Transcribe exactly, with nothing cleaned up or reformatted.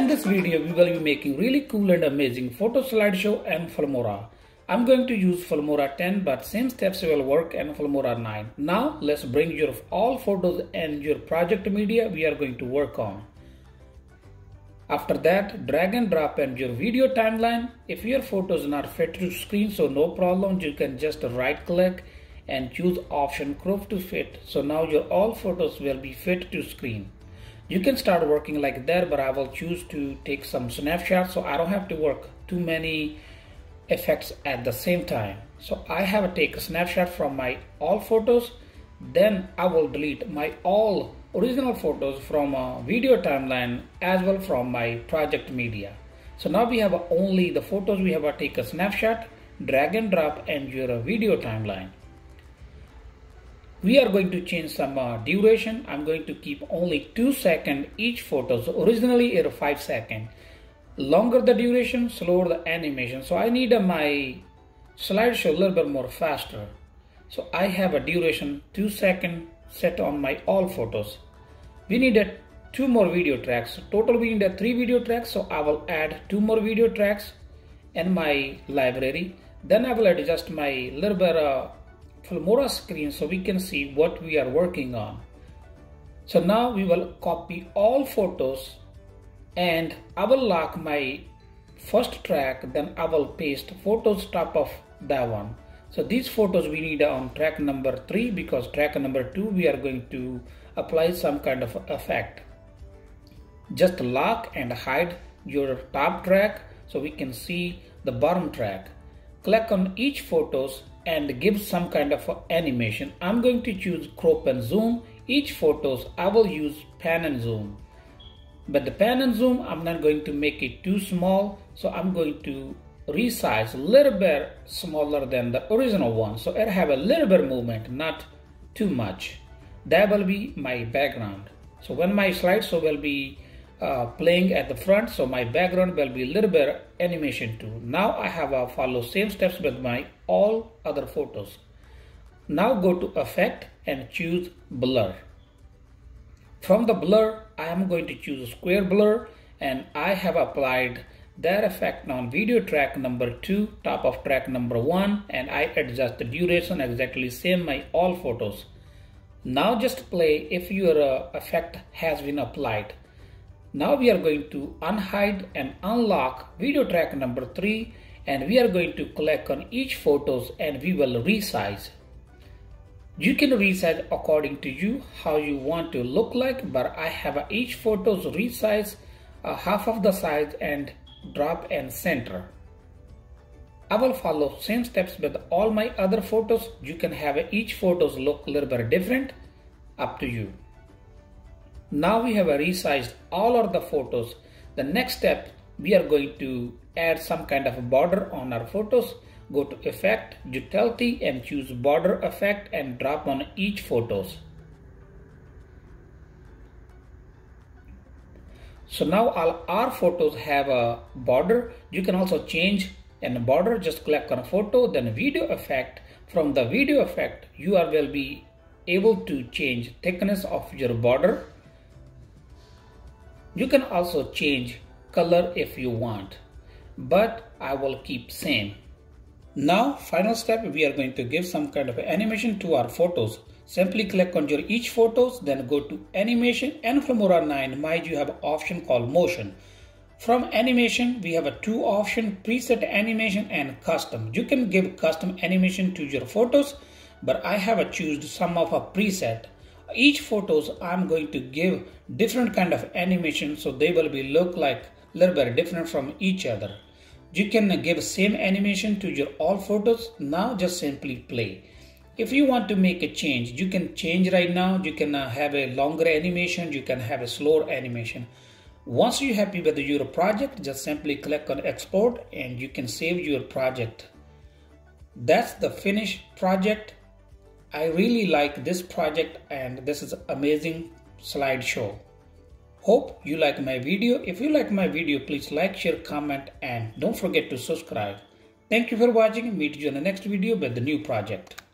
In this video, we will be making really cool and amazing photo slideshow and Filmora. I'm going to use Filmora ten, but same steps will work in Filmora nine. Now, let's bring your all photos and your project media we are going to work on. After that, drag and drop in your video timeline. If your photos are not fit to screen, so no problem, you can just right click and choose option crop to fit. So now your all photos will be fit to screen. You can start working like that, but I will choose to take some snapshots so I don't have to work too many effects at the same time. So I have to take a snapshot from my all photos, then I will delete my all original photos from a video timeline as well from my project media. So now we have only the photos we have to take a snapshot, drag and drop and your video timeline. We are going to change some uh, duration. I'm going to keep only two seconds each photo. So originally it was five seconds. Longer the duration, slower the animation. So I need uh, my slideshow a little bit more faster. So I have a duration two seconds set on my all photos. We need uh, two more video tracks. Total we need uh, three video tracks. So I will add two more video tracks in my library. Then I will adjust my little bit uh, Filmora screen so we can see what we are working on. So now we will copy all photos and I will lock my first track, then I will paste photos top of that one. So these photos we need on track number three, because track number two we are going to apply some kind of effect. Just lock and hide your top track so we can see the bottom track. Click on each photos and give some kind of animation. I'm going to choose crop and zoom. Each photos I will use pan and zoom. But the pan and zoom I'm not going to make it too small, so I'm going to resize a little bit smaller than the original one. So it have a little bit of movement, not too much. That will be my background. So when my slideshow will be uh, playing at the front, so my background will be a little bit animation too. Now I have uh, follow same steps with my all other photos. Now go to effect and choose blur. From the blur I am going to choose square blur, and I have applied that effect on video track number two, top of track number one, and I adjust the duration exactly same my all photos. Now just play if your uh, effect has been applied. Now we are going to unhide and unlock video track number three, and we are going to click on each photos and we will resize. You can resize according to you how you want to look like, but I have each photos resize uh, half of the size and drop and center. I will follow same steps with all my other photos. You can have each photos look a little bit different, up to you. Now we have a resized all of the photos. The next step, we are going to add some kind of a border on our photos. Go to effect, utility and choose border effect and drop on each photos. So now all our photos have a border. You can also change in a border. Just click on a photo, then video effect. From the video effect, you are will be able to change thickness of your border. You can also change color if you want, but I will keep same. Now final step, we are going to give some kind of animation to our photos. Simply click on your each photos, then go to animation, and Filmora nine mind you have an option called motion. From animation we have a two option, preset animation and custom. You can give custom animation to your photos, but I have a choose some of a preset. Each photos I'm going to give different kind of animation, so they will be look like a little bit different from each other. You can give same animation to your all photos. Now just simply play. If you want to make a change, you can change right now. You can uh, have a longer animation, you can have a slower animation. Once you're happy with your project, just simply click on export and you can save your project. That's the finished project. I really like this project and this is amazing slideshow. Hope you like my video. If you like my video, please like, share, comment and don't forget to subscribe. Thank you for watching. Meet you in the next video with the new project.